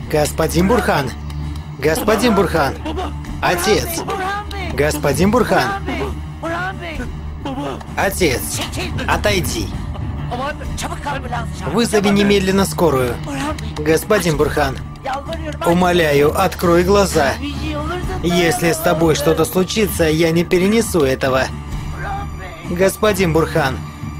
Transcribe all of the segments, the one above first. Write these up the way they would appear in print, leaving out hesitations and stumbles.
Господин Бурхан! Господин Бурхан! Отец! Господин Бурхан! Отец! Отойди! Вызови немедленно скорую! Господин Бурхан! Умоляю, открой глаза! Если с тобой что-то случится, я не перенесу этого! Господин Бурхан!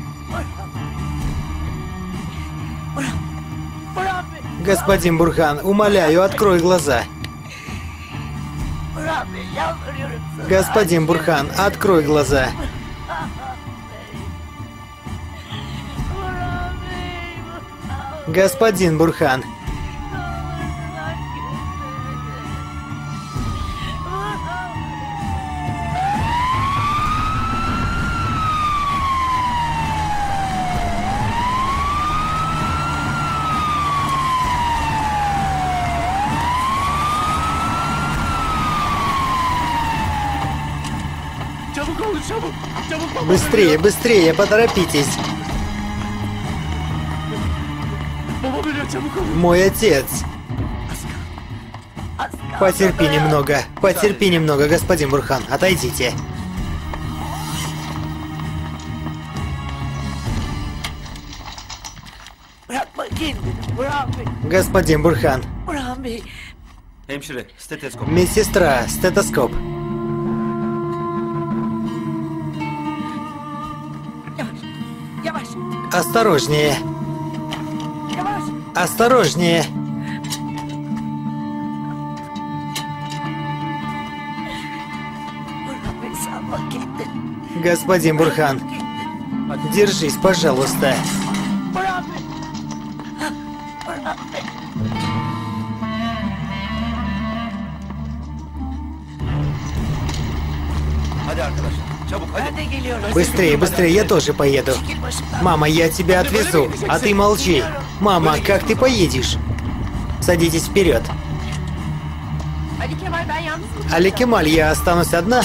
Господин Бурхан, умоляю, открой глаза! Господин Бурхан, открой глаза! Господин Бурхан! Быстрее, быстрее, поторопитесь! Мой отец! Потерпи немного, господин Бурхан, отойдите. Господин Бурхан. Медсестра, стетоскоп. Осторожнее. Осторожнее. Господин Бурхан, держись, пожалуйста. Быстрее, быстрее, я тоже поеду. Мама, я тебя отвезу, а ты молчи. Мама, как ты поедешь? Садитесь вперед. Али Кемаль, я останусь одна?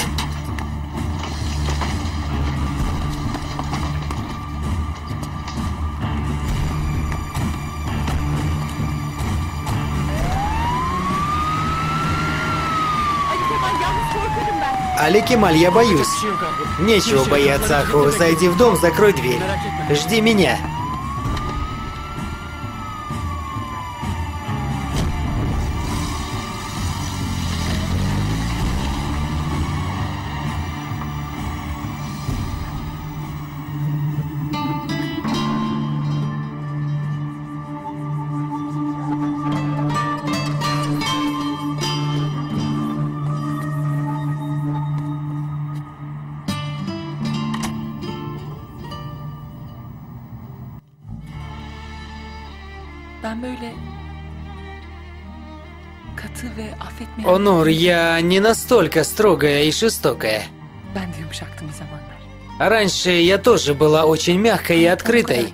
Али Кемаль, я боюсь. Нечего бояться, Аху. Зайди в дом, закрой дверь. Жди меня. Онур, я не настолько строгая и жестокая. Раньше я тоже была очень мягкой и открытой.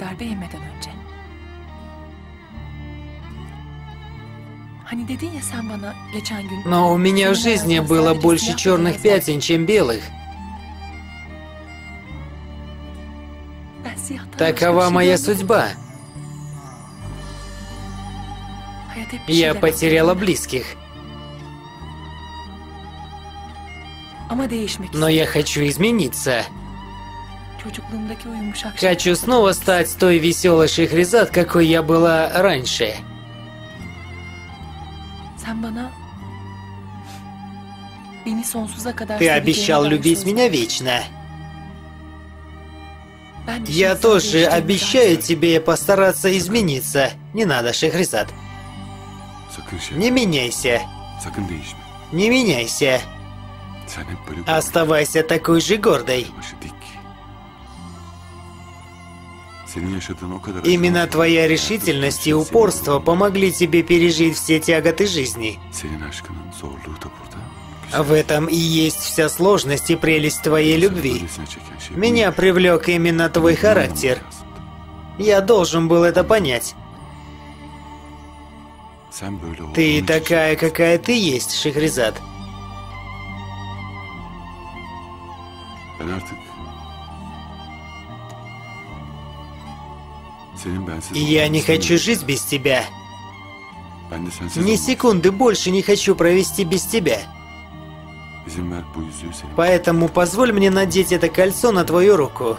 Но у меня в жизни было больше черных пятен, чем белых. Такова моя судьба. Я потеряла близких. Но я хочу измениться. Хочу снова стать той веселой Шехрезад, какой я была раньше. Ты обещал любить меня вечно. Я тоже обещаю тебе постараться измениться. Не надо, Шехрезад. Не меняйся. Не меняйся. Оставайся такой же гордой. Именно твоя решительность и упорство помогли тебе пережить все тяготы жизни. В этом и есть вся сложность и прелесть твоей любви. Меня привлек именно твой характер. Я должен был это понять. Ты такая, какая ты есть, Шехрезад. И я не хочу жить без тебя. Ни секунды больше не хочу провести без тебя. Поэтому позволь мне надеть это кольцо на твою руку.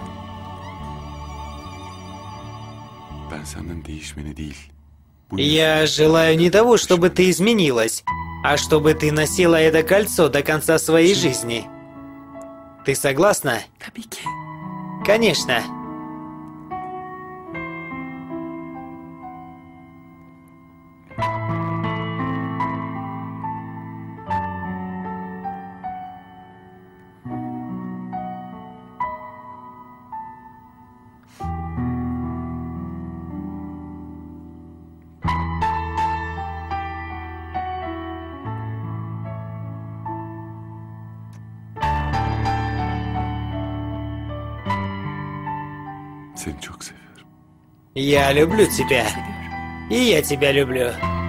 Я желаю не того, чтобы ты изменилась, а чтобы ты носила это кольцо до конца своей жизни. Ты согласна? Конечно. Я люблю тебя. И я тебя люблю.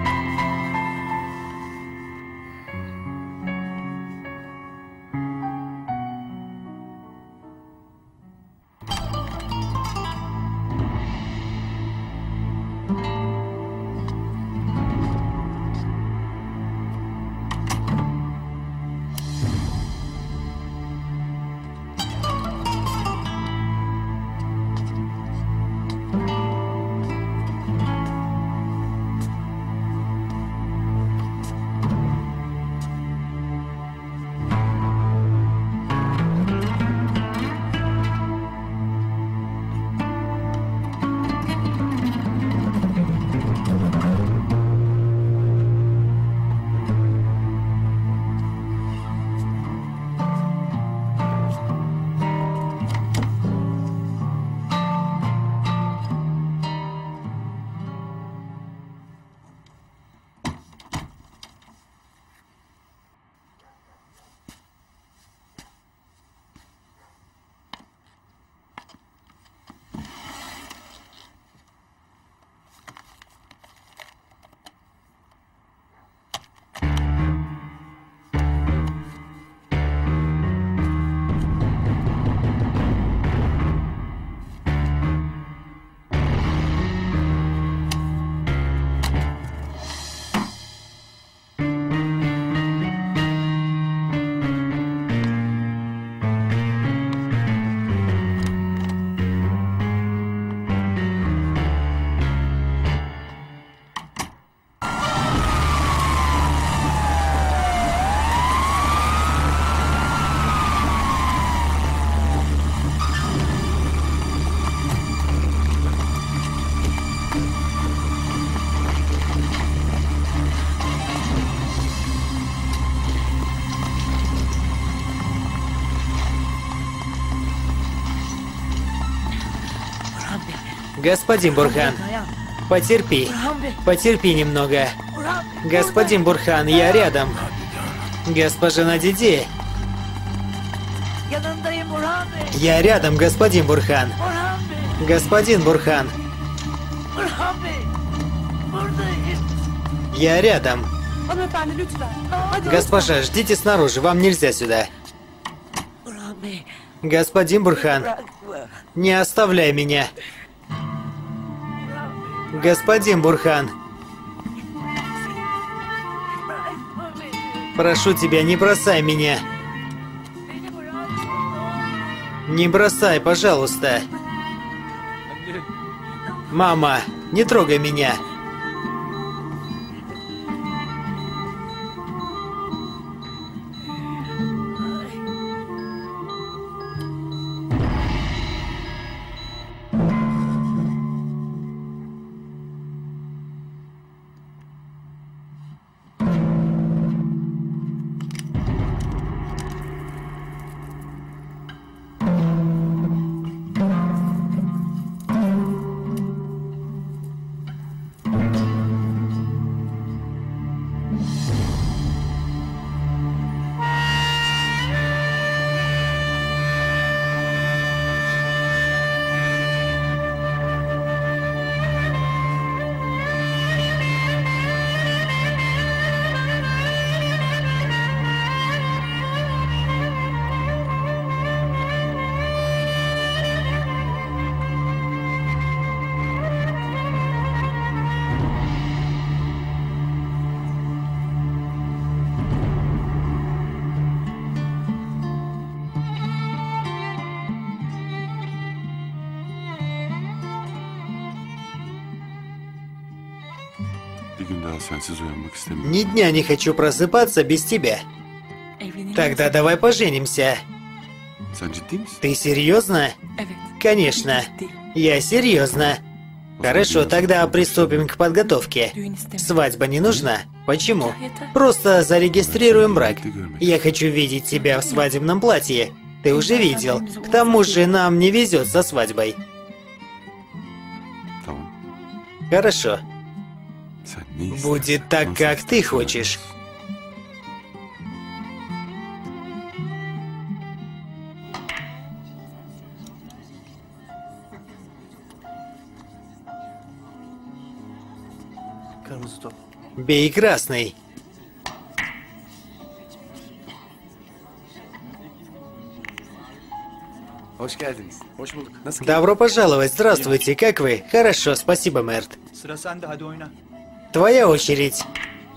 Господин Бурхан, потерпи. Потерпи немного. Господин Бурхан, я рядом. Госпожа Надиде. Я рядом, господин Бурхан. Господин Бурхан. Я рядом. Госпожа, ждите снаружи, вам нельзя сюда. Господин Бурхан, не оставляй меня. Господин Бурхан. Прошу тебя, не бросай меня. Не бросай, пожалуйста. Мама, не трогай меня. Ни дня не хочу просыпаться без тебя. Тогда давай поженимся. Ты серьезно? Конечно. Я серьезно. Хорошо, тогда приступим к подготовке. Свадьба не нужна? Почему? Просто зарегистрируем брак. Я хочу видеть тебя в свадебном платье. Ты уже видел. К тому же нам не везет со свадьбой. Хорошо. Будет так, как ты хочешь. Бей красный. Добро пожаловать, здравствуйте, как вы? Хорошо, спасибо, Мерт. Твоя очередь.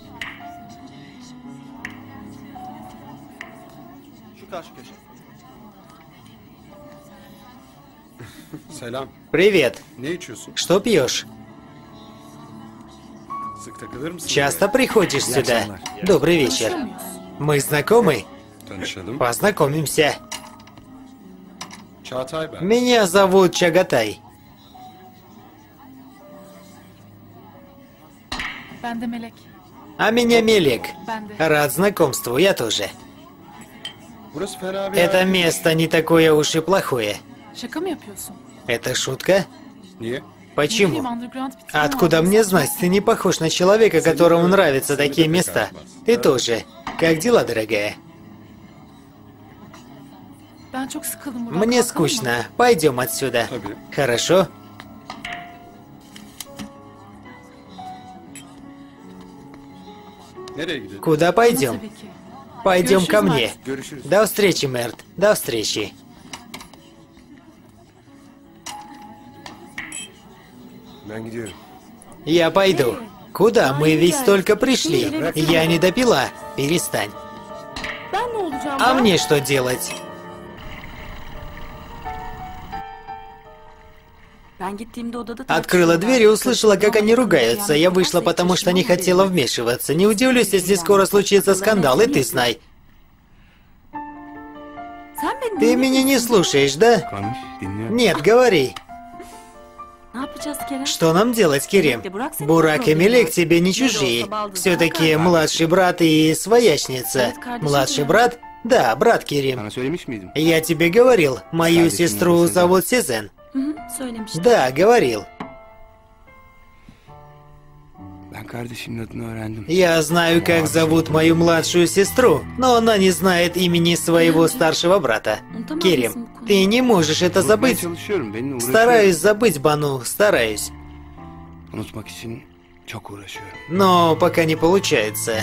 Привет. Что пьешь? Часто приходишь сюда? Добрый вечер. Мы знакомы? Познакомимся. Меня зовут Чагатай. А меня Мелек. Рад знакомству, я тоже. Это место не такое уж и плохое. Это шутка? Почему? Откуда мне знать? Ты не похож на человека, которому нравятся такие места. Ты тоже. Как дела, дорогая? Мне скучно. Пойдем отсюда. Хорошо? Куда пойдем? Пойдем ко мне. До встречи, Мерт. До встречи. Я пойду. Куда? Мы ведь только пришли. Я не допила. Перестань. А мне что делать? Открыла дверь и услышала, как они ругаются. Я вышла, потому что не хотела вмешиваться. Не удивлюсь, если скоро случится скандал, и ты знай. Ты меня не слушаешь, да? Нет, говори. Что нам делать, Керем? Бурак и Мелек тебе не чужие. Все-таки младший брат и своячница. Младший брат? Да, брат Керем. Я тебе говорил, мою сестру зовут Сезен. Да, говорил. Я знаю, как зовут мою младшую сестру, но она не знает имени своего старшего брата. Керем, ты не можешь это забыть. Стараюсь забыть, Бану, стараюсь. Но пока не получается.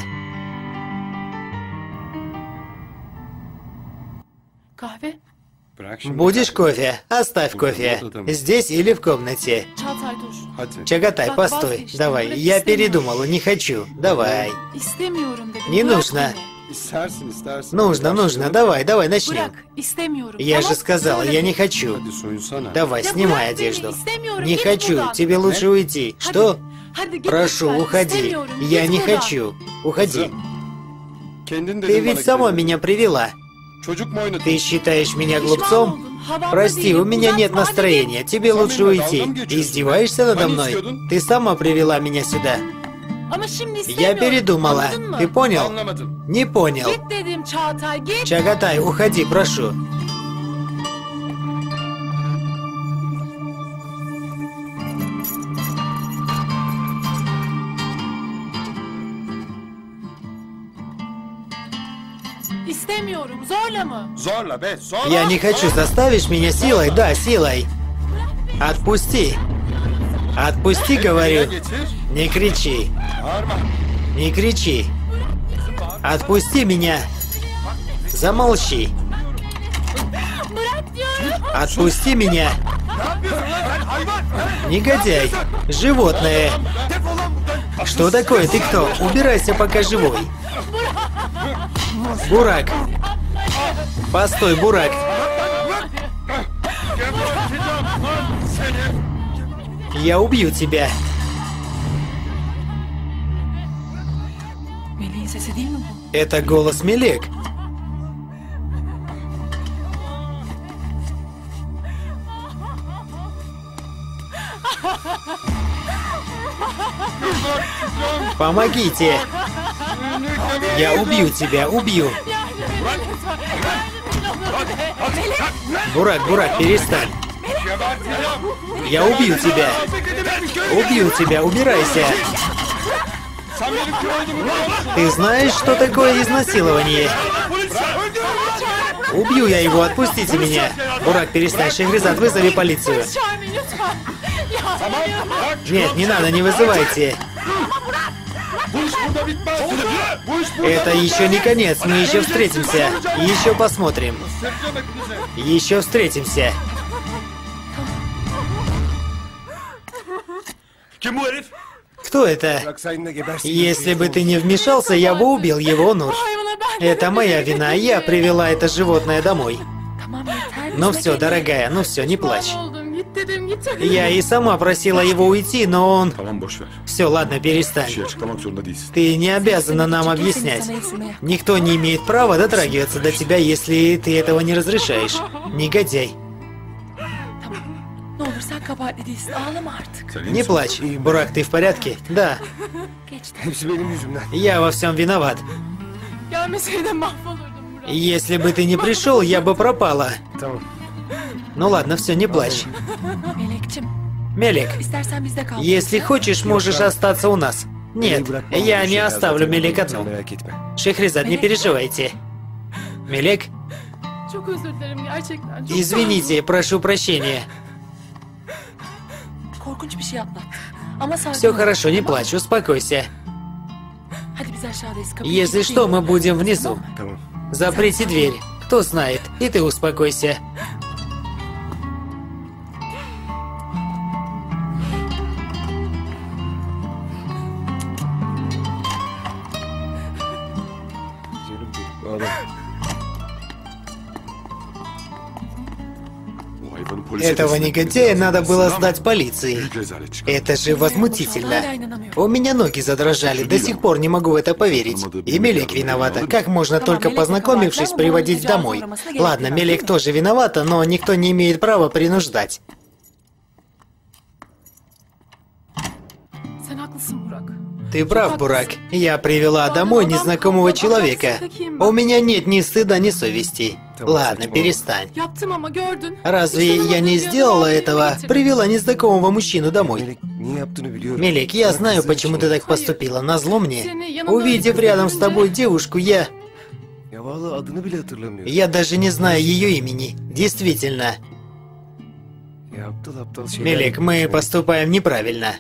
Будешь кофе? Оставь кофе. Здесь или в комнате? Чагатай, постой. Давай, я передумал, не хочу. Давай. Не нужно. Нужно. Давай, начнем. Я же сказала, я не хочу. Давай, снимай одежду. Не хочу, тебе лучше уйти. Что? Прошу, уходи. Я не хочу. Уходи. Ты ведь сама меня привела. Ты считаешь меня глупцом? Прости, у меня нет настроения. Тебе лучше уйти. Ты издеваешься надо мной? Ты сама привела меня сюда. Я передумала. Ты понял? Не понял. Чагатай, уходи, прошу. Я не хочу. Заставишь меня силой? Да, силой. Отпусти. Отпусти, говорю. Не кричи. Не кричи. Отпусти меня. Замолчи. Отпусти меня. Негодяй. Животное. Что такое? Ты кто? Убирайся, пока живой. Бурак. Постой, Бурак. Я убью тебя. sesi değil mi bu? Это голос Мелек. Помогите! Я убью тебя, убью! Бурак, перестань! Я убью тебя! Убью тебя, убирайся! Ты знаешь, что такое изнасилование? Убью я его, отпустите меня! Бурак, перестань, Шехрезад, вызови полицию! Нет, не надо, не вызывайте! Это еще не конец, мы еще встретимся. Еще посмотрим. Еще встретимся. Кто это? Если бы ты не вмешался, я бы убил его, Нур. Это моя вина, я привела это животное домой. Ну все, дорогая, ну все, не плачь. Я и сама просила его уйти, но он... Все, ладно, перестань. Ты не обязана нам объяснять. Никто не имеет права дотрагиваться до тебя, если ты этого не разрешаешь. Негодяй. Не плачь. Бурак, ты в порядке? Да. Я во всем виноват. Если бы ты не пришел, я бы пропала. Ну ладно, все, не плачь. Мелек, если хочешь, можешь остаться у нас. Нет, я не оставлю Мелек одну. Шехрезад, не переживайте. Мелек? Извините, прошу прощения. Все хорошо, не плачь, успокойся. Если что, мы будем внизу. Заприте дверь. Кто знает, и ты успокойся. Этого негодяя надо было сдать полиции. Это же возмутительно. У меня ноги задрожали, до сих пор не могу в это поверить. И Мелек виновата. Как можно, только познакомившись, приводить домой? Ладно, Мелек тоже виновата, но никто не имеет права принуждать. Ты прав, Бурак. Я привела домой незнакомого человека. У меня нет ни стыда, ни совести. Ладно, перестань. Разве я не сделала этого? Привела незнакомого мужчину домой. Мелек, я знаю, почему ты так поступила. Назло мне. Увидев рядом с тобой девушку, я даже не знаю ее имени. Действительно. Мелек, мы поступаем неправильно.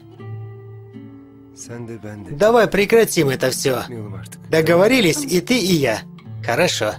Давай прекратим это все. Договорились и ты, и я. Хорошо.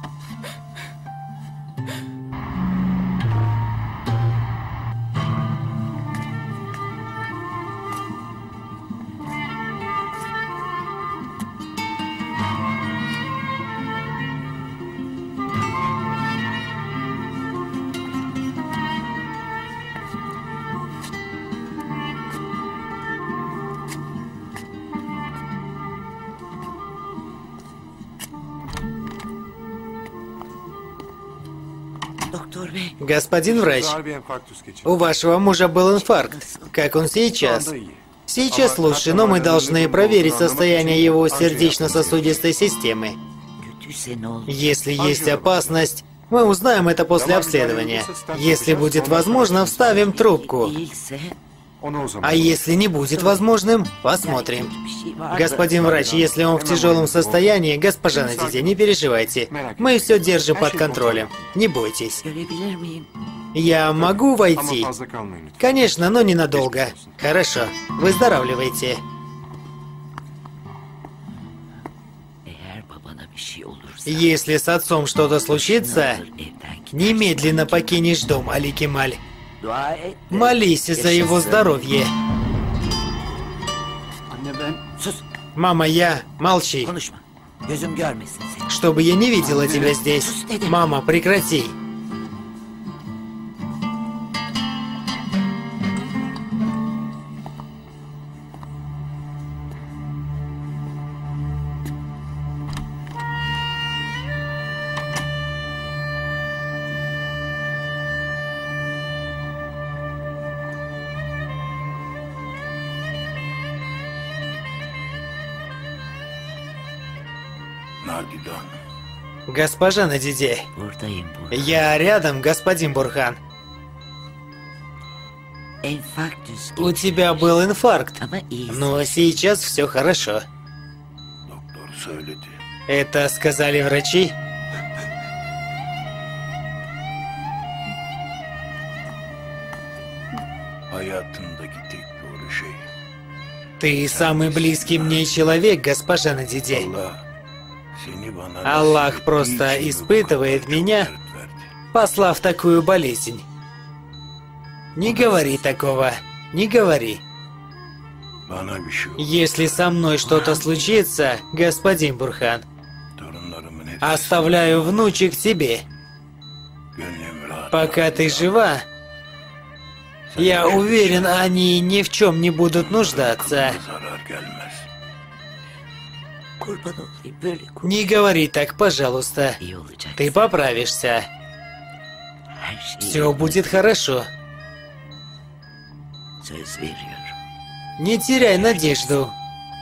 Господин врач, у вашего мужа был инфаркт. Как он сейчас? Сейчас лучше, но мы должны проверить состояние его сердечно-сосудистой системы. Если есть опасность, мы узнаем это после обследования. Если будет возможно, вставим трубку. А если не будет возможным, посмотрим. Господин врач, если он в тяжелом состоянии, госпожа Надидя, не переживайте. Мы все держим под контролем. Не бойтесь. Я могу войти? Конечно, но ненадолго. Хорошо. Выздоравливайте. Если с отцом что-то случится, немедленно покинешь дом, Али Кемаль. Молись за его здоровье. Мама, я... Молчи. Чтобы я не видела тебя здесь. Мама, прекрати. Госпожа Надиде. Я рядом, господин Бурхан. У тебя был инфаркт, но сейчас все хорошо. Это сказали врачи? Ты самый близкий мне человек, госпожа Надиде. Аллах просто испытывает меня, послав такую болезнь. Не говори такого, не говори. Если со мной что-то случится, господин Бурхан, оставляю внучек тебе. Пока ты жива, я уверен, они ни в чем не будут нуждаться. Не говори так, пожалуйста. Ты поправишься. Все будет хорошо. Не теряй надежду.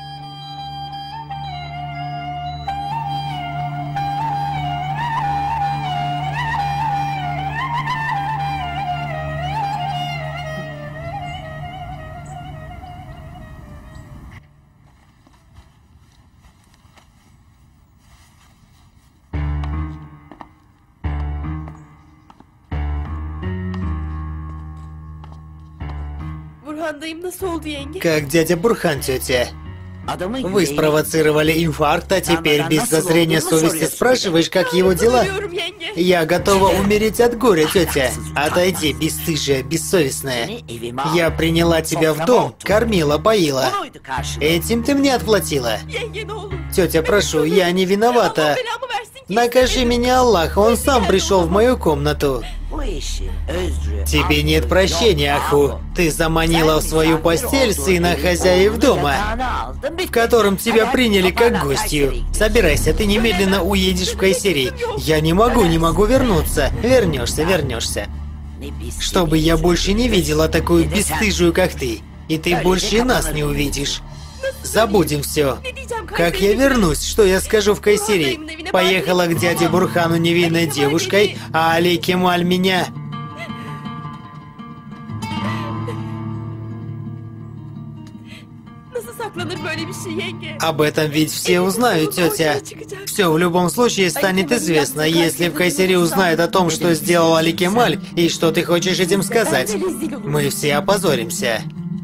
Как дядя Бурхан, тетя? Вы спровоцировали инфаркт, а теперь без зазрения совести спрашиваешь, как его дела? Я готова умереть от горя, тетя. Отойди, бесстыжая, бессовестная. Я приняла тебя в дом, кормила, поила. Этим ты мне отплатила. Тетя, прошу, я не виновата. Накажи меня, Аллах, он сам пришел в мою комнату. Тебе нет прощения, Аху. Ты заманила в свою постель сына хозяев дома, в котором тебя приняли как гостью. Собирайся, ты немедленно уедешь в Кайсери. Я не могу вернуться. Вернешься. Чтобы я больше не видела такую бесстыжую, как ты. И ты больше нас не увидишь. Забудем все. Как я вернусь, что я скажу в Кайсери? Поехала к дяде Бурхану невинной девушкой, а Али Кемаль меня... Об этом ведь все узнают, тетя. Все в любом случае станет известно, если в Кайсери узнают о том, что сделал Али Кемаль, и что ты хочешь этим сказать. Мы все опозоримся.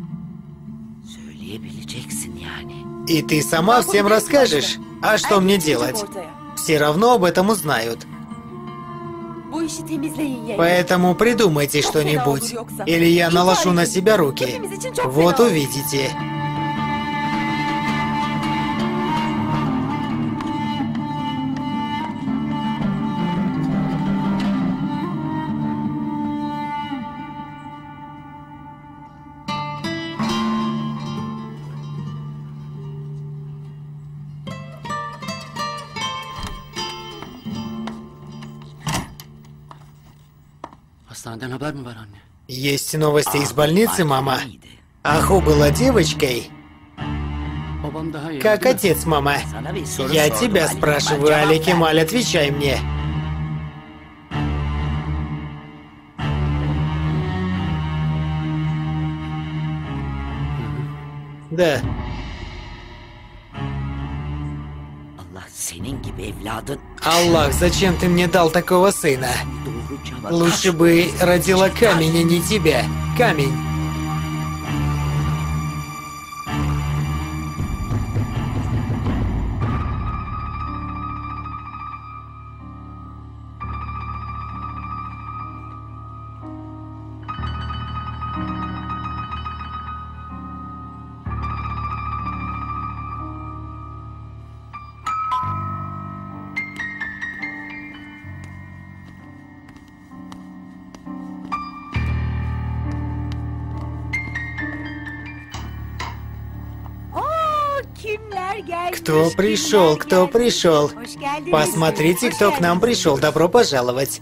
И ты сама всем расскажешь. А что мне делать? Все равно об этом узнают. Поэтому придумайте что-нибудь, или я наложу на себя руки. Вот увидите. Есть новости из больницы, мама? Аху была девочкой? Как отец, мама? Я тебя спрашиваю, Али Кемаль, отвечай мне. Да. Аллах, зачем ты мне дал такого сына? Лучше бы родила камень, а не тебя. Камень. Кто пришел? Кто пришел? Посмотрите, кто к нам пришел. Добро пожаловать.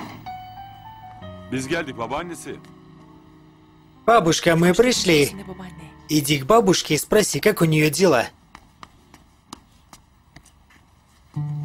Бабушка, мы пришли. Иди к бабушке и спроси, как у нее дела.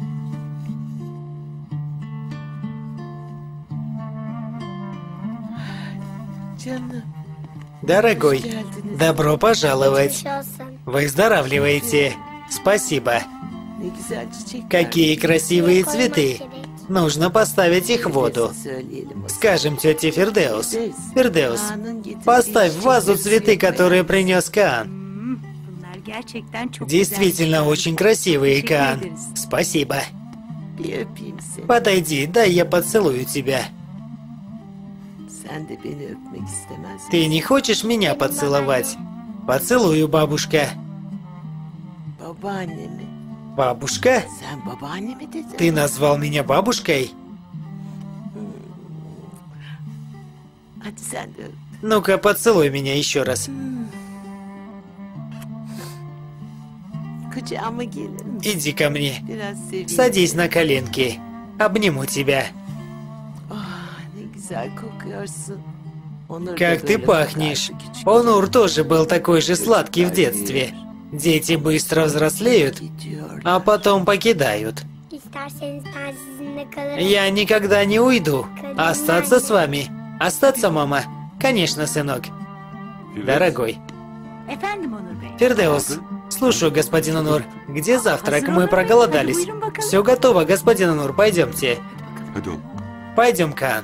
Дорогой, добро пожаловать. Выздоравливайте. Спасибо. Какие красивые цветы. Нужно поставить их в воду. Скажем тете Фирдеус. Фирдеус, поставь в вазу цветы, которые принес Каан. Действительно очень красивые, Каан. Спасибо. Подойди, дай я поцелую тебя. Ты не хочешь меня поцеловать? Поцелую, бабушка. Бабушка? Ты назвал меня бабушкой? Ну-ка, поцелуй меня еще раз. Иди ко мне. Садись на коленки. Обниму тебя. Как ты пахнешь. Онур тоже был такой же сладкий в детстве. Дети быстро взрослеют, а потом покидают. Я никогда не уйду. Остаться с вами. Остаться, мама? Конечно, сынок. Дорогой. Фирдеус, слушаю, господин Онур. Где завтрак? Мы проголодались. Все готово, господин Онур. Пойдемте. Пойдем, Каан.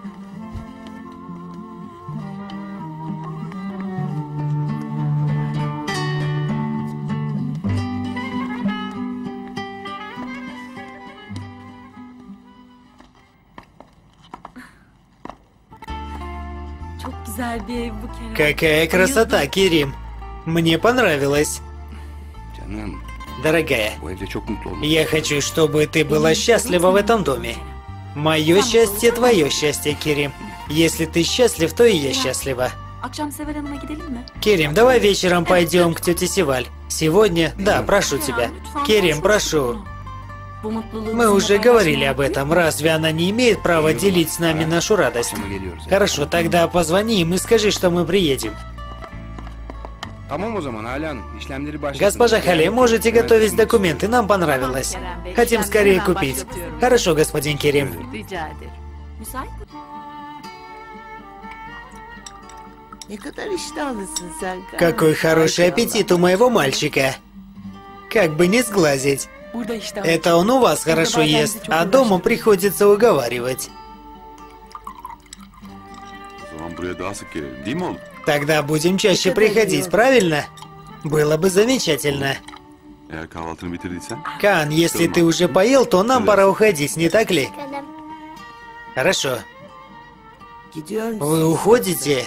Какая красота, Керим! Мне понравилось. Дорогая, я хочу, чтобы ты была счастлива в этом доме. Мое счастье, твое счастье, Керим. Если ты счастлив, то и я счастлива. Керим, давай вечером пойдем к тете Севаль. Сегодня? Да, прошу тебя. Керим, прошу. Мы уже говорили об этом. Разве она не имеет права делить с нами нашу радость? Хорошо, тогда позвони им и скажи, что мы приедем. Госпожа Хале, можете готовить документы, нам понравилось. Хотим скорее купить. Хорошо, господин Керим. Какой хороший аппетит у моего мальчика. Как бы не сглазить. Это он у вас хорошо ест, а дома приходится уговаривать. Тогда будем чаще приходить, правильно? Было бы замечательно. Каан, если ты уже поел, то нам пора уходить, не так ли? Хорошо. Вы уходите?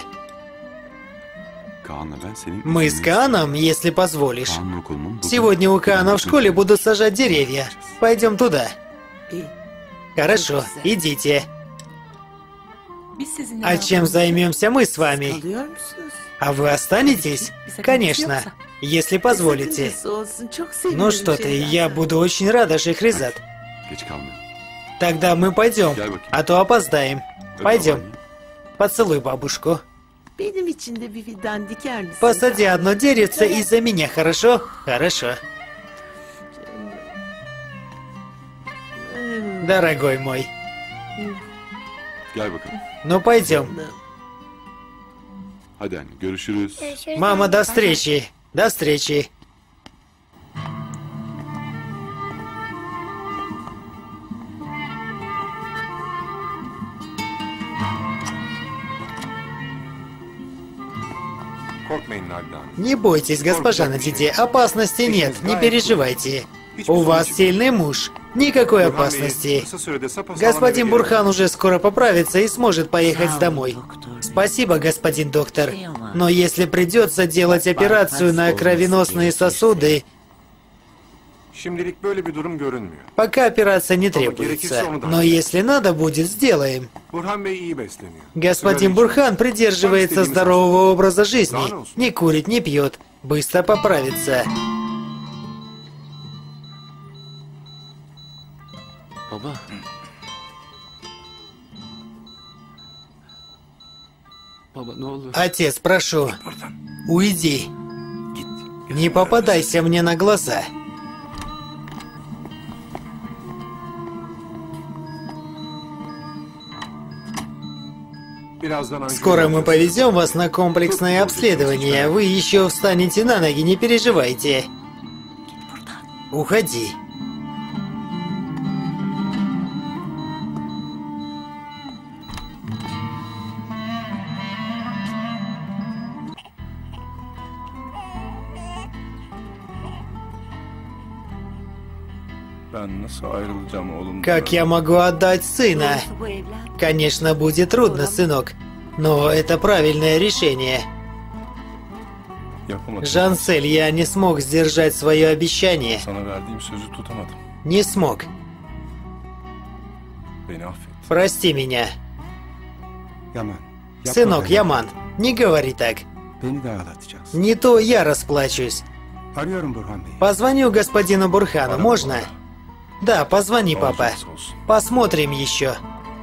Мы с Кааном, если позволишь. Сегодня у Каана в школе будут сажать деревья. Пойдем туда. Хорошо, идите. А чем займемся мы с вами? А вы останетесь? Конечно, если позволите. Ну что ты, я буду очень рада, Шехрезад. Тогда мы пойдем, а то опоздаем. Пойдем. Поцелуй бабушку. Посади одно деревце из-за меня, хорошо? Хорошо. Дорогой мой. Ну пойдем. Мама, до встречи. До встречи. Не бойтесь, госпожа Надиде, опасности нет, не переживайте. У вас сильный муж, никакой опасности. Господин Бурхан уже скоро поправится и сможет поехать домой. Спасибо, господин доктор. Но если придется делать операцию на кровеносные сосуды... Пока операция не требуется, но если надо будет, сделаем. Господин Бурхан придерживается здорового образа жизни, не курит, не пьет, быстро поправится. Отец, прошу, уйди. Не попадайся мне на глаза. Скоро мы повезем вас на комплексное обследование. Вы еще встанете на ноги, не переживайте. Уходи. Как я могу отдать сына? Конечно, будет трудно, сынок, но это правильное решение. Жансель, я не смог сдержать свое обещание. Не смог. Прости меня. Сынок, Яман, не говори так. Не то я расплачусь. Позвоню господину Бурхану, можно? Да, позвони, папа. Посмотрим еще.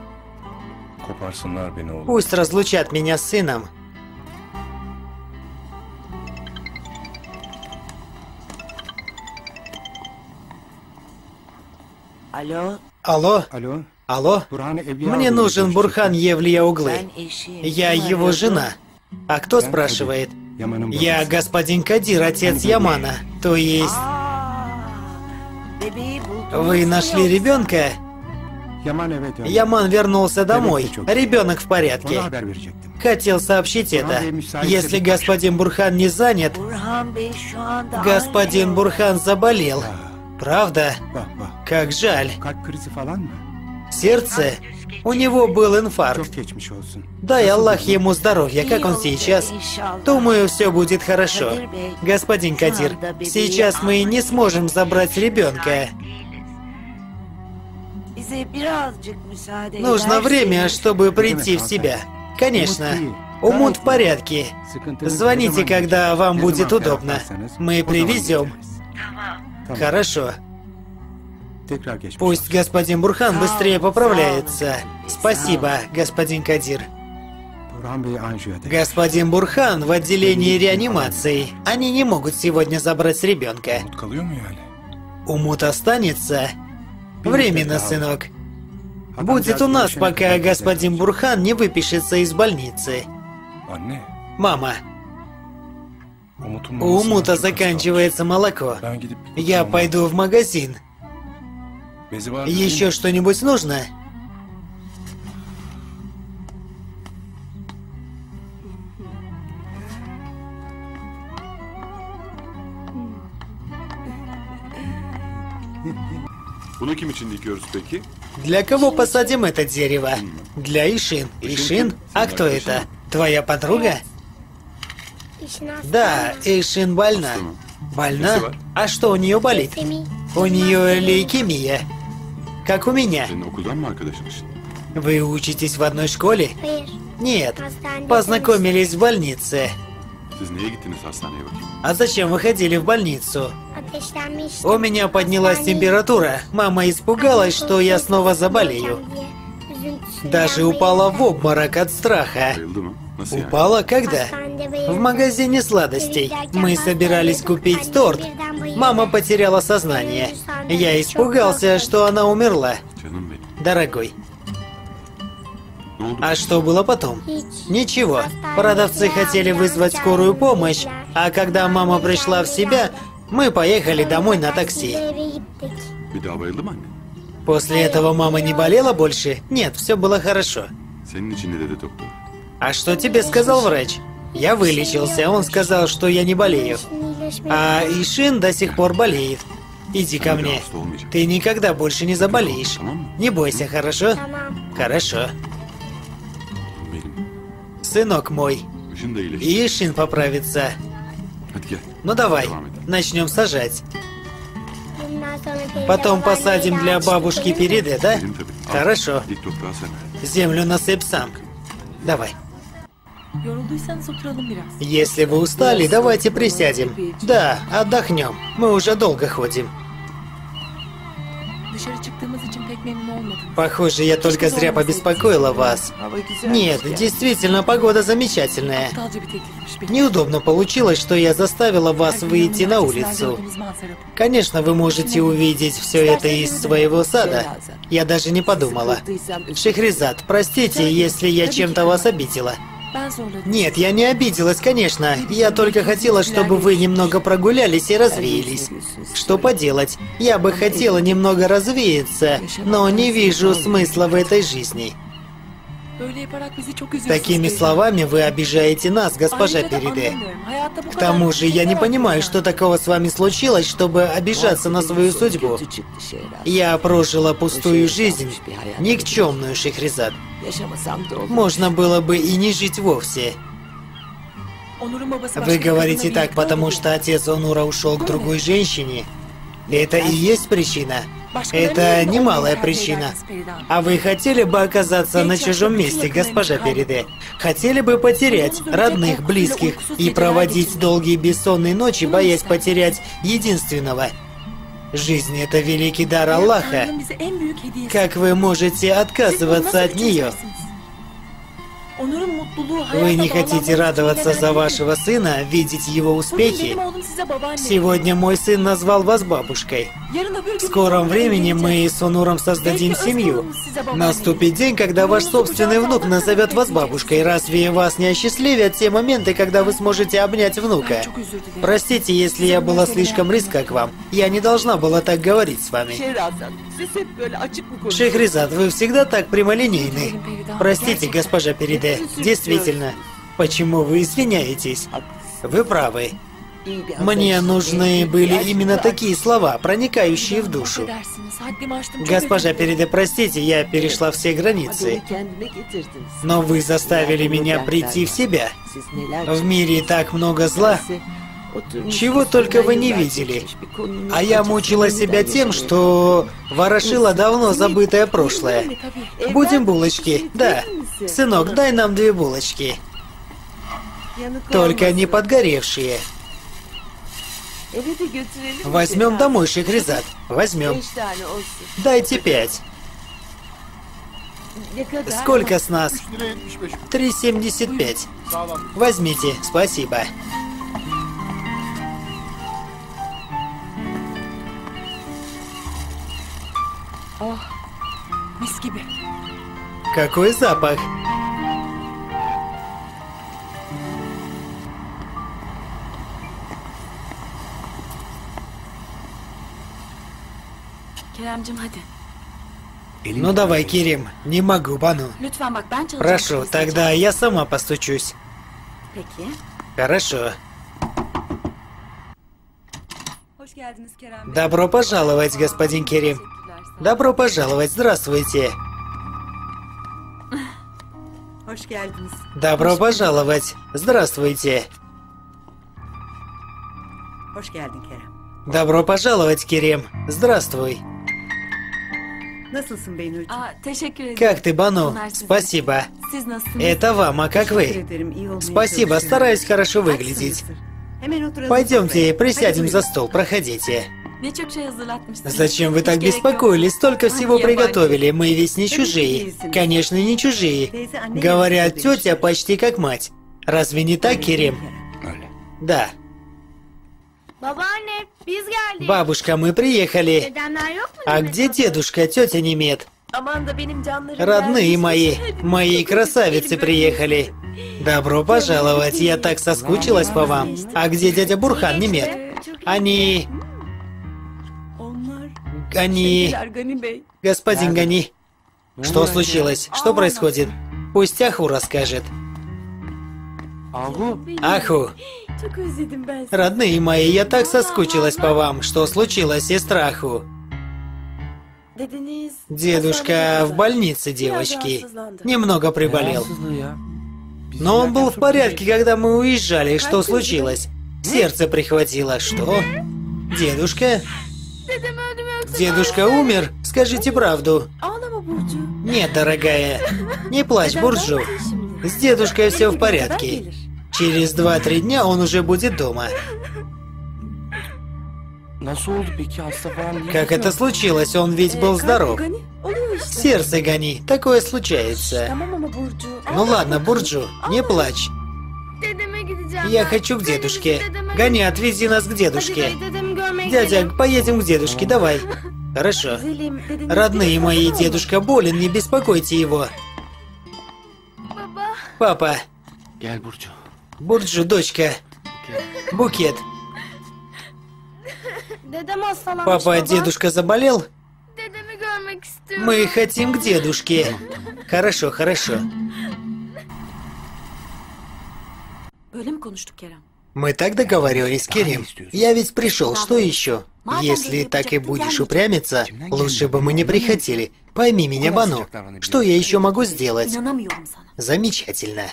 Пусть разлучат меня с сыном. Алло? Алло? Алло? Мне нужен Бурхан Евлия Углы. Я его жена. А кто спрашивает? Я господин Кадир, отец Ямана. То есть... Вы нашли ребенка? Яман вернулся домой. Ребенок в порядке. Хотел сообщить это. Если господин Бурхан не занят... Господин Бурхан заболел. Правда? Как жаль. Сердце? У него был инфаркт. Дай Аллах ему здоровья. Как он сейчас? Думаю, все будет хорошо. Господин Кадир, сейчас мы не сможем забрать ребенка. Нужно время, чтобы прийти в себя. Конечно. Умут в порядке. Звоните, когда вам будет удобно. Мы привезем. Хорошо. Пусть господин Бурхан быстрее поправляется. Спасибо, господин Кадир. Господин Бурхан в отделении реанимации. Они не могут сегодня забрать ребенка. Умут останется? Временно, сынок. Будет у нас, пока господин Бурхан не выпишется из больницы. Мама. У Умута заканчивается молоко. Я пойду в магазин. Еще что-нибудь нужно? Для кого посадим это дерево? Для Ишин. Ишин? А кто это? Твоя подруга? Да, Ишин больна. Больна? А что у нее болит? У нее лейкемия. Как у меня. Вы учитесь в одной школе? Нет. Познакомились в больнице. А зачем вы ходили в больницу? У меня поднялась температура. Мама испугалась, что я снова заболею. Даже упала в обморок от страха. Упала когда? В магазине сладостей. Мы собирались купить торт. Мама потеряла сознание. Я испугался, что она умерла. Дорогой. А что было потом? Ничего. Продавцы хотели вызвать скорую помощь, а когда мама пришла в себя, мы поехали домой на такси. После этого мама не болела больше? Нет, все было хорошо. А что тебе сказал врач? Я вылечился, он сказал, что я не болею. А Ишин до сих пор болеет. Иди ко мне. Ты никогда больше не заболеешь. Не бойся, хорошо? Хорошо. Сынок мой. И Ишин поправится. Ну давай, начнем сажать. Потом посадим для бабушки Периде, да? Хорошо. Землю насыпь сам. Давай. Если вы устали, давайте присядем. Да, отдохнем. Мы уже долго ходим. Похоже, я только зря побеспокоила вас. Нет, действительно, погода замечательная. Неудобно получилось, что я заставила вас выйти на улицу. Конечно, вы можете увидеть все это из своего сада. Я даже не подумала. Шехрезад, простите, если я чем-то вас обидела. Нет, я не обиделась, конечно. Я только хотела, чтобы вы немного прогулялись и развеялись. Что поделать? Я бы хотела немного развеяться, но не вижу смысла в этой жизни. Такими словами вы обижаете нас, госпожа Периде. К тому же, я не понимаю, что такого с вами случилось, чтобы обижаться на свою судьбу. Я прожила пустую жизнь, никчемную, Шехрезад. Можно было бы и не жить вовсе. Вы говорите так, потому что отец Онура ушел к другой женщине? Это и есть причина? Это немалая причина. А вы хотели бы оказаться на чужом месте, госпожа Периде? Хотели бы потерять родных, близких и проводить долгие бессонные ночи, боясь потерять единственного? Жизнь — это великий дар Аллаха. Как вы можете отказываться от нее? Вы не хотите радоваться за вашего сына, видеть его успехи? Сегодня мой сын назвал вас бабушкой. В скором времени мы с Онуром создадим семью. Наступит день, когда ваш собственный внук назовет вас бабушкой. Разве вас не осчастливят те моменты, когда вы сможете обнять внука? Простите, если я была слишком резка к вам. Я не должна была так говорить с вами. Шехрезад, вы всегда так прямолинейны. Простите, госпожа Периде. Действительно. Почему вы извиняетесь? Вы правы. Мне нужны были именно такие слова, проникающие в душу. Госпожа Периде, простите, я перешла все границы. Но вы заставили меня прийти в себя. В мире так много зла. Чего только вы не видели. А я мучила себя тем, что ворошила давно забытое прошлое. Будем булочки? Да. Сынок, дай нам 2 булочки. Только не подгоревшие. Возьмем домой, Шехрезад. Возьмем. Дайте 5. Сколько с нас? 3,75. Возьмите, спасибо. Какой запах? Ну давай, Керим, не могу, Бану. Прошу, тогда я сама постучусь. Хорошо. Добро пожаловать, господин Керим. Добро пожаловать, здравствуйте. Добро пожаловать, здравствуйте. Добро пожаловать, Керим. Здравствуй. Как ты, Бану? Спасибо. Это вам, а как вы? Спасибо, стараюсь хорошо выглядеть. Пойдемте, присядем за стол, проходите. Зачем вы так беспокоились? Столько всего приготовили. Мы ведь не чужие. Конечно, не чужие. Говорят, тетя почти как мать. Разве не так, Керим? Да. Бабушка, мы приехали. А где дедушка, тетя Немет? Родные мои красавицы приехали. Добро пожаловать, я так соскучилась по вам. А где дядя Бурхан, Немет? Они... Господин Гани. Что случилось? Что происходит? Пусть Аху расскажет. Аху. Родные мои, я так соскучилась по вам. Что случилось, сестра Аху? Дедушка в больнице, девочки. Немного приболел. Но он был в порядке, когда мы уезжали. Что случилось? Сердце прихватило. Что? Дедушка? Дедушка умер? Скажите правду. Нет, дорогая. Не плачь, Бурджу. С дедушкой все в порядке. Через 2-3 дня он уже будет дома. Как это случилось? Он ведь был здоров. Сердце гони, такое случается. Ну ладно, Бурджу, не плачь. Я хочу к дедушке. Гони, отвези нас к дедушке. Дядя, поедем к дедушке, давай. Хорошо. Родные мои, дедушка болен, не беспокойте его. Папа. Бурджу, дочка. Букет. Папа, дедушка заболел? Мы хотим к дедушке. Хорошо, хорошо. Мы так договаривались, Керим. Я ведь пришел, что еще? Если так и будешь упрямиться, лучше бы мы не приходили. Пойми меня, Бану. Что я еще могу сделать? Замечательно.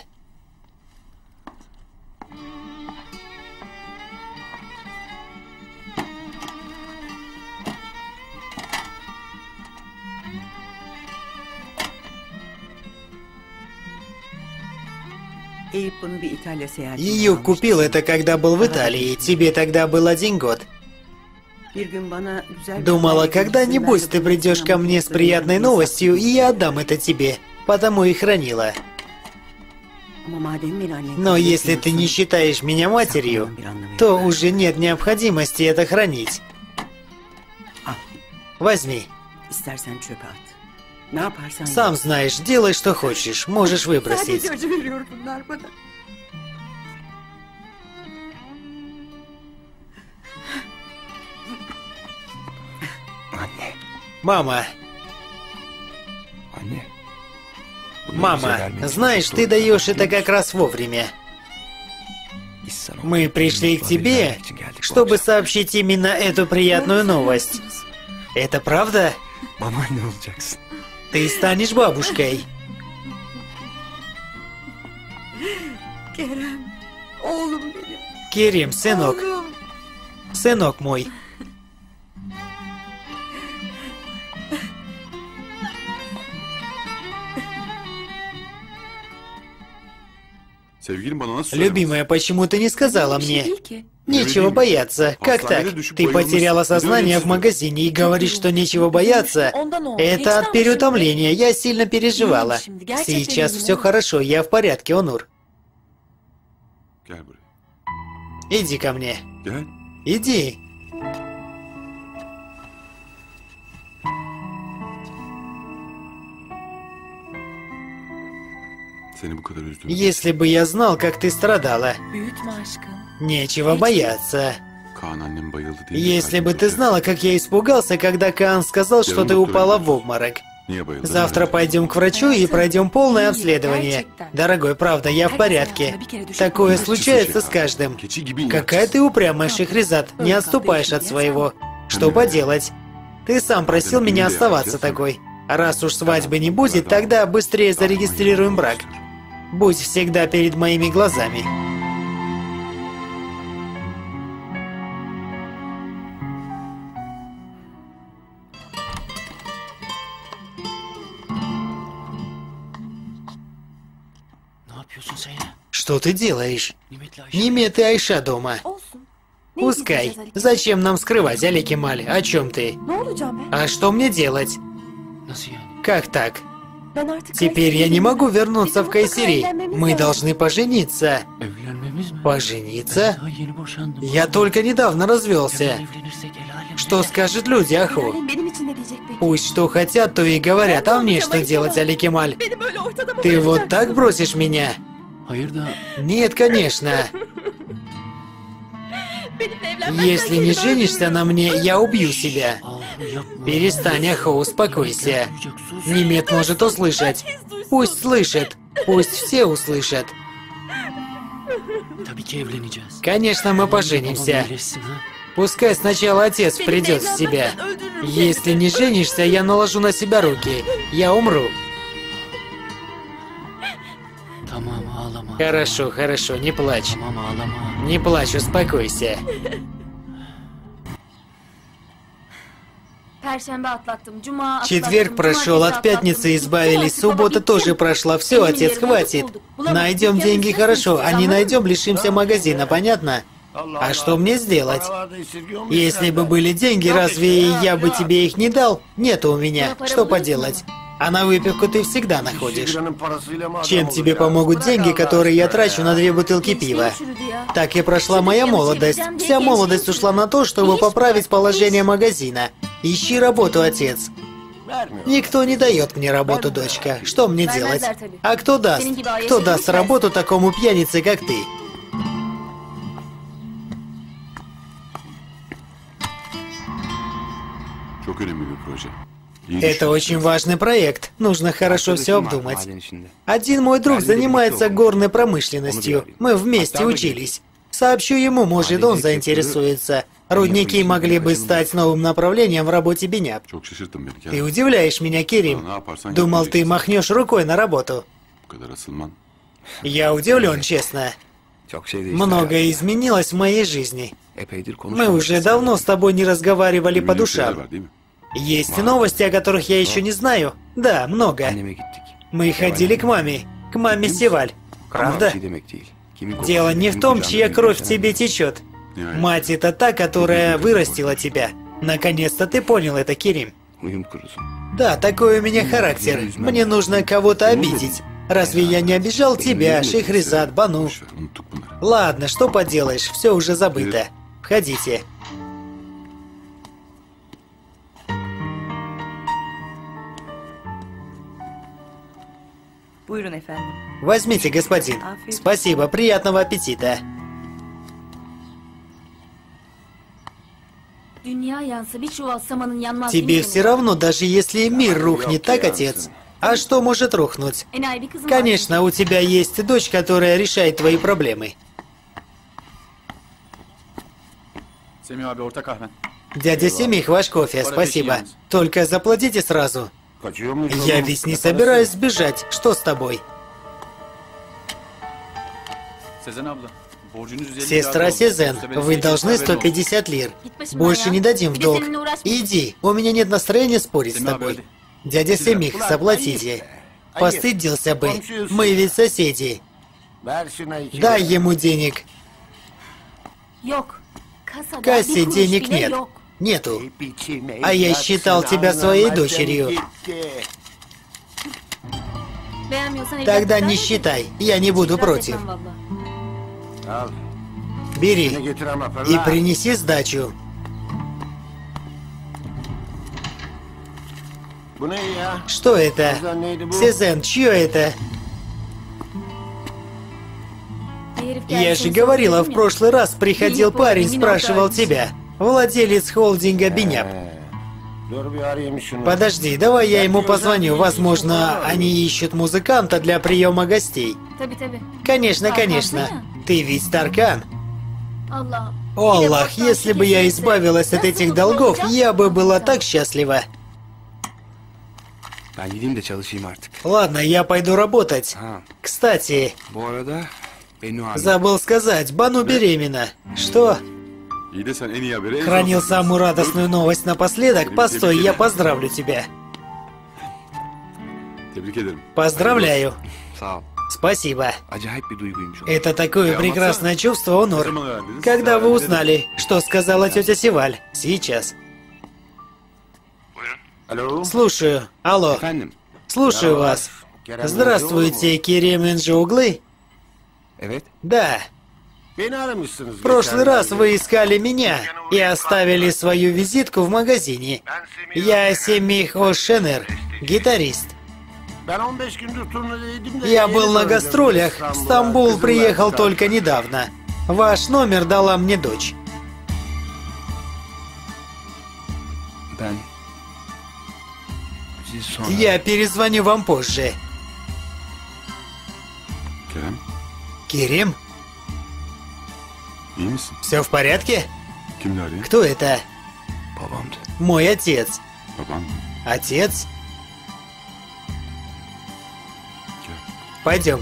Ее купил это, когда был в Италии. Тебе тогда был 1 год. Думала, когда-нибудь ты придешь ко мне с приятной новостью, и я отдам это тебе. Потому и хранила. Но если ты не считаешь меня матерью, то уже нет необходимости это хранить. Возьми. Сам знаешь, делай что хочешь, можешь выбросить. Мама. Мама, знаешь, ты даешь это как раз вовремя. Мы пришли к тебе, чтобы сообщить именно эту приятную новость. Это правда? Ты станешь бабушкой. Керим, сынок. Сынок мой. Любимая, почему ты не сказала мне? Нечего бояться. Как так? Ты потеряла сознание в магазине и говоришь, что нечего бояться? Это от переутомления. Я сильно переживала. Сейчас все хорошо, я в порядке, Онур. Иди ко мне. Иди. Если бы я знал, как ты страдала. Нечего бояться. Если бы ты знала, как я испугался, когда Каан сказал, что ты упала в обморок. Завтра пойдем к врачу и пройдем полное обследование. Дорогой, правда, я в порядке. Такое случается с каждым. Какая ты упрямая, Шехрезад, не отступаешь от своего. Что поделать? Ты сам просил меня оставаться такой. Раз уж свадьбы не будет, тогда быстрее зарегистрируем брак. Будь всегда перед моими глазами. Что ты делаешь? Нимет и Айша дома. Пускай. Зачем нам скрывать, Али Кемаль? О чем ты? А что мне делать? Как так? Теперь я не могу вернуться в Кайсери. Мы должны пожениться. Пожениться? Я только недавно развелся. Что скажут люди, Аху? Пусть что хотят, то и говорят. А мне что делать, Али Кемаль? Ты вот так бросишь меня? Нет, конечно. Если не женишься на мне, я убью себя. Перестань, Аху, успокойся. Нимет может услышать. Пусть слышит. Пусть все услышат. Конечно, мы поженимся. Пускай сначала отец придет в себя. Если не женишься, я наложу на себя руки. Я умру. Хорошо, хорошо, не плачь. Не плачь, успокойся. Четверг прошел, от пятницы избавились, суббота тоже прошла. Все, отец, хватит. Найдем деньги, хорошо, а не найдем, лишимся магазина, понятно? А что мне сделать? Если бы были деньги, разве я бы тебе их не дал? Нету у меня. Что поделать? А на выпивку ты всегда находишь. Чем тебе помогут деньги, которые я трачу на 2 бутылки пива? Так и прошла моя молодость. Вся молодость ушла на то, чтобы поправить положение магазина. Ищи работу, отец. Никто не дает мне работу, дочка. Что мне делать? А кто даст? Кто даст работу такому пьянице, как ты? Это очень важный проект. Нужно хорошо все обдумать. Один мой друг занимается горной промышленностью. Мы вместе учились. Сообщу ему, может, он заинтересуется. Рудники могли бы стать новым направлением в работе Беняп. Ты удивляешь меня, Керим. Думал, ты махнешь рукой на работу. Я удивлен, честно. Многое изменилось в моей жизни. Мы уже давно с тобой не разговаривали по душам. Есть новости, о которых я еще не знаю? Да, много. Мы ходили к маме Севаль. Правда? Дело не в том, чья кровь в тебе течет. Мать — это та, которая вырастила тебя. Наконец-то ты понял это, Керим. Да, такой у меня характер. Мне нужно кого-то обидеть. Разве я не обижал тебя, Шехрезад, Бану? Ладно, что поделаешь, все уже забыто. Входите. Возьмите, господин. Спасибо, приятного аппетита. Тебе все равно, даже если мир рухнет, так, отец? А что может рухнуть? Конечно, у тебя есть дочь, которая решает твои проблемы. Дядя Семих, ваш кофе, спасибо. Только заплатите сразу. Я ведь не собираюсь сбежать. Что с тобой? Сестра Сезен, вы должны 150 лир. Больше не дадим в долг. Иди, у меня нет настроения спорить с тобой. Дядя Семих, заплатите. Постыдился бы. Мы ведь соседи. Дай ему денег. В кассе денег нет. Нету. А я считал тебя своей дочерью. Тогда не считай. Я не буду против. Бери и принеси сдачу. Что это? Сезен, чье это? Я же говорила, в прошлый раз приходил парень, спрашивал тебя. Владелец холдинга Беняп. Подожди, давай я ему позвоню. Возможно, они ищут музыканта для приема гостей. Конечно, конечно. Ты ведь Таркан. О, Аллах, если бы я избавилась от этих долгов, я бы была так счастлива. Ладно, я пойду работать. Кстати, забыл сказать, Бану беременна. Что? Хранил самую радостную новость напоследок. Постой, я поздравлю тебя. Поздравляю. Спасибо. Это такое прекрасное чувство, Онур. Когда вы узнали, что сказала тетя Севаль? Сейчас. Слушаю. Алло. Слушаю вас. Здравствуйте, Керим Инжоуглы. Да. В прошлый раз вы искали меня и оставили свою визитку в магазине. Я Семих Ошенер, гитарист. Я был на гастролях, в Стамбул приехал только недавно. Ваш номер дала мне дочь. Я перезвоню вам позже. Керим? Все в порядке? Кто это? Мой отец. Отец? Пойдем.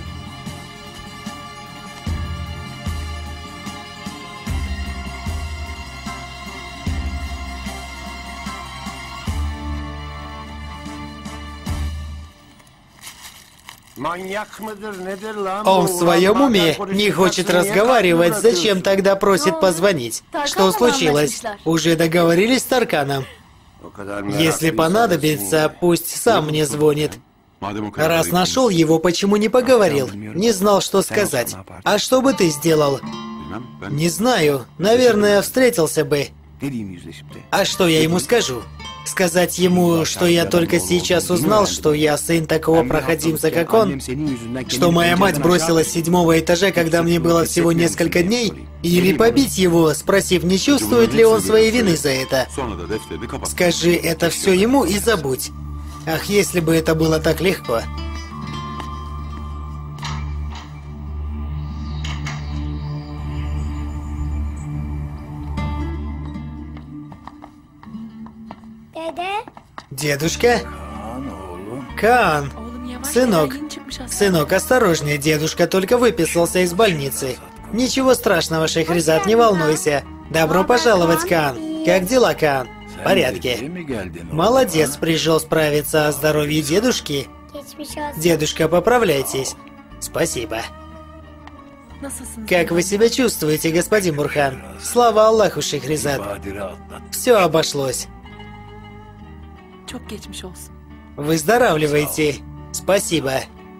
Он в своем уме? Не хочет разговаривать, зачем тогда просит позвонить? Что случилось? Уже договорились с Тарканом? Если понадобится, пусть сам мне звонит. Раз нашел его, почему не поговорил? Не знал, что сказать. А что бы ты сделал? Не знаю. Наверное, встретился бы. А что я ему скажу? Сказать ему, что я только сейчас узнал, что я сын такого проходимца, как он? Что моя мать бросилась с 7-го этажа, когда мне было всего несколько дней? Или побить его, спросив, не чувствует ли он своей вины за это? Скажи это все ему и забудь. Ах, если бы это было так легко. Дедушка? Каан! Сынок! Сынок, осторожнее, дедушка только выписался из больницы. Ничего страшного, Шехрезад, не волнуйся. Добро пожаловать, Каан. Как дела, Каан? В порядке. Молодец, пришел справиться о здоровье дедушки. Дедушка, поправляйтесь. Спасибо. Как вы себя чувствуете, господин Бурхан? Слава Аллаху, Шехрезад. Все обошлось. Выздоравливайте. Спасибо.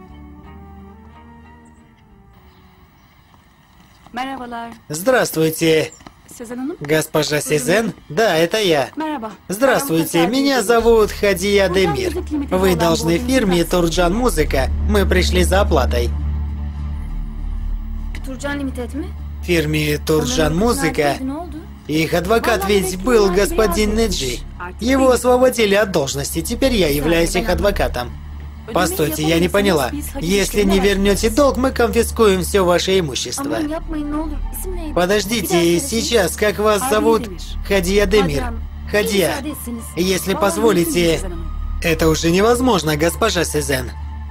Здравствуйте. Госпожа Сезен? Да, это я. Здравствуйте, меня зовут Хадия Демир. Вы должны в фирме Турджан Музыка. Мы пришли за оплатой. В фирме Турджан Музыка? Их адвокат ведь был господин Неджи. Его освободили от должности, теперь я являюсь их адвокатом. Постойте, я не поняла. Если не вернете долг, мы конфискуем все ваше имущество. Подождите, сейчас как вас зовут? Хадия Демир. Хадия, если позволите... Это уже невозможно, госпожа Сезен.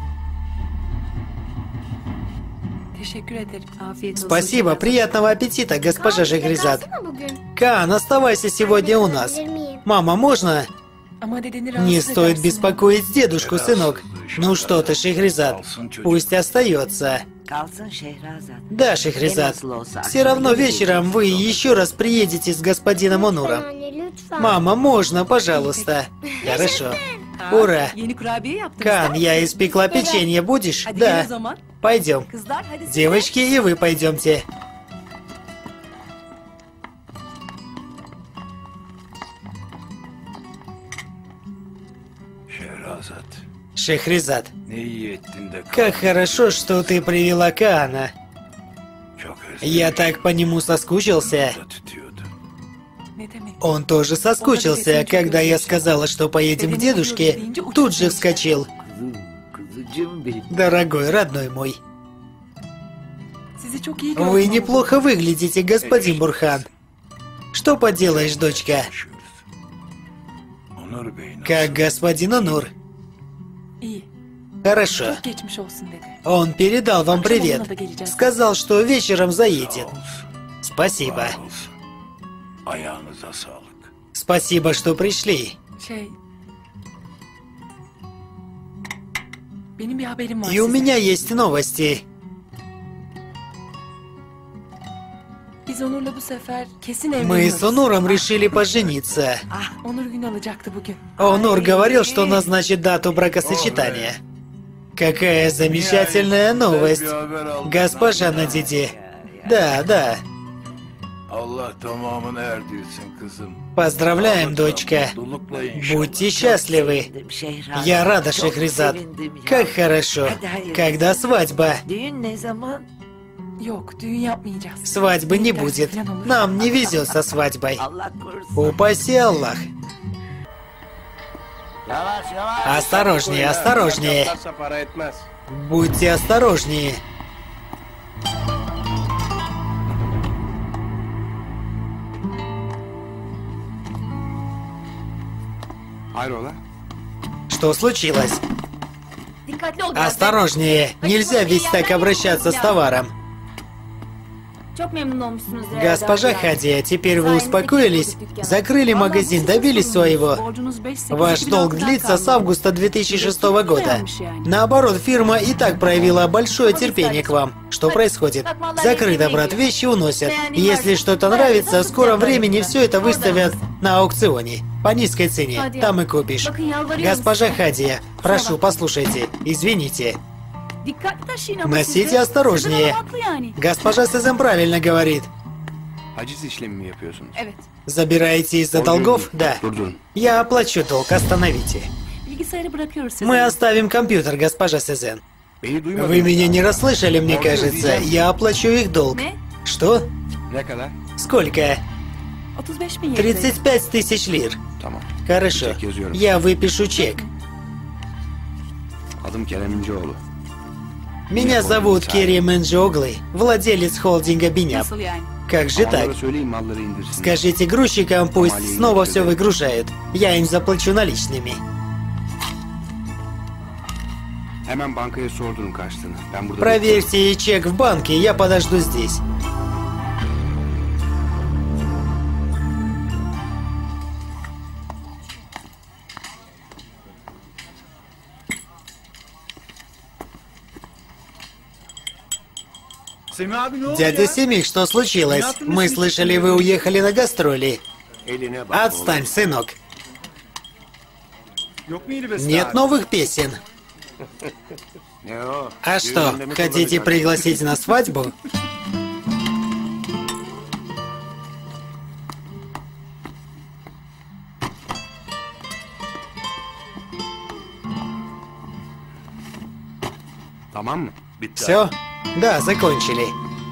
Спасибо, приятного аппетита, госпожа Шехрезад. Каан, оставайся сегодня у нас. Мама, можно? Не стоит беспокоить дедушку, сынок. Ну что ты, Шехрезад, пусть остается. Да, Шехрезад. Все равно вечером вы еще раз приедете с господином Онуром. Мама, можно, пожалуйста? Хорошо. Ура! Каан, я испекла печенье, будешь? Да. Пойдем. Девочки, и вы пойдемте. Шехрезад, как хорошо, что ты привела Каана. Я так по нему соскучился. Он тоже соскучился, когда я сказала, что поедем к дедушке, тут же вскочил. Дорогой, родной мой. Вы неплохо выглядите, господин Бурхан. Что поделаешь, дочка? Как господин Онур. Хорошо. Он передал вам привет. Сказал, что вечером заедет. Спасибо. Спасибо, что пришли. И у меня есть новости. Мы с Онуром решили пожениться. Онур говорил, что назначит дату бракосочетания. Какая замечательная новость, госпожа Надиди. Да, да. Поздравляем, дочка. Будьте счастливы. Я рада, Шехрезад. Как хорошо. Когда свадьба? Свадьбы не будет. Нам не везет со свадьбой. Упаси Аллах. Осторожнее, осторожнее. Будьте осторожнее. Что случилось? Осторожнее. Нельзя ведь так обращаться с товаром. Госпожа Хадия, теперь вы успокоились? Закрыли магазин, добились своего? Ваш долг длится с августа 2006 года. Наоборот, фирма и так проявила большое терпение к вам. Что происходит? Закрыто, брат, вещи уносят. Если что-то нравится, в скором времени все это выставят на аукционе. По низкой цене. Там и купишь. Госпожа Хадия, прошу, послушайте. Извините. Носите осторожнее. Госпожа Сезен правильно говорит. Забираете из-за долгов? Да. Я оплачу долг, остановите. Мы оставим компьютер, госпожа Сезен. Вы меня не расслышали, мне кажется. Я оплачу их долг. Что? Сколько? 35 тысяч лир. Хорошо. Я выпишу чек. Меня зовут Керим Энджоглы, владелец холдинга Биняп. Как же так? Скажите грузчикам, пусть снова все выгружают. Я им заплачу наличными. Проверьте чек в банке, я подожду здесь. Дядя Семик, что случилось? Мы слышали, вы уехали на гастроли. Отстань, сынок. Нет новых песен. А что, хотите пригласить на свадьбу? Все? Да, закончили.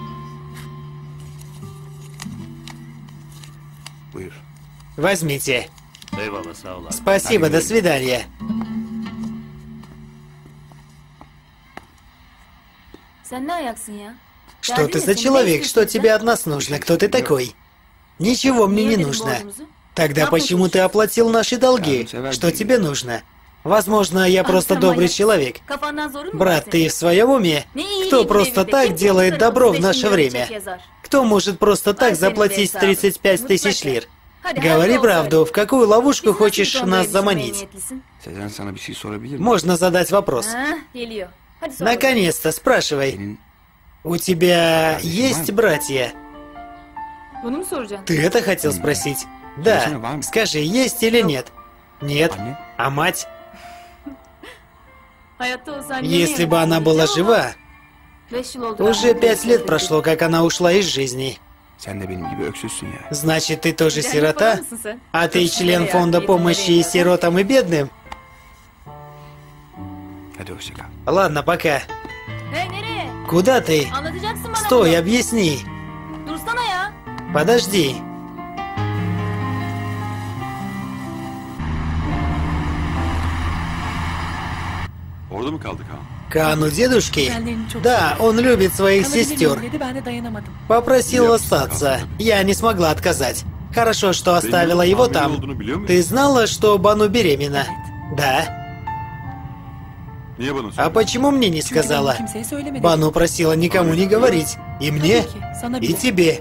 Возьмите. Спасибо, до свидания. Что ты за человек? Что тебе от нас нужно? Кто ты такой? Ничего мне не нужно. Тогда почему ты оплатил наши долги? Что тебе нужно? Возможно, я просто добрый человек. Брат, ты в своем уме? Кто просто так делает добро в наше время? Кто может просто так заплатить 35 тысяч лир? Говори правду, в какую ловушку хочешь нас заманить? Можно задать вопрос. Наконец-то, спрашивай. У тебя есть братья? Ты это хотел спросить? Да. Скажи, есть или нет? Нет. А мать? Если бы она была жива, уже 5 лет прошло, как она ушла из жизни. Значит, ты тоже сирота? А ты член фонда помощи сиротам и бедным? Ладно, пока. Куда ты? Стой, объясни. Подожди. Каан у дедушки? Да, он любит своих сестер. Попросил остаться. Я не смогла отказать. Хорошо, что оставила его там. Ты знала, что Бану беременна? Да. А почему мне не сказала? Бану просила никому не говорить. И мне, и тебе.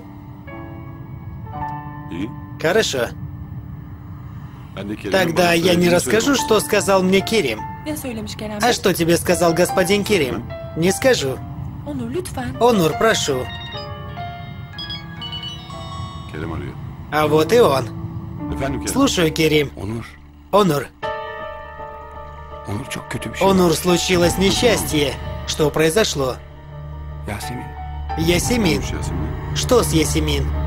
Хорошо. Тогда я не расскажу, что сказал мне Керим. А что тебе сказал господин Керим? Не скажу. Онур, прошу. А вот и он. Слушаю, Керим. Онур. Онур, случилось несчастье. Что произошло? Ясемин. Что с Ясемин?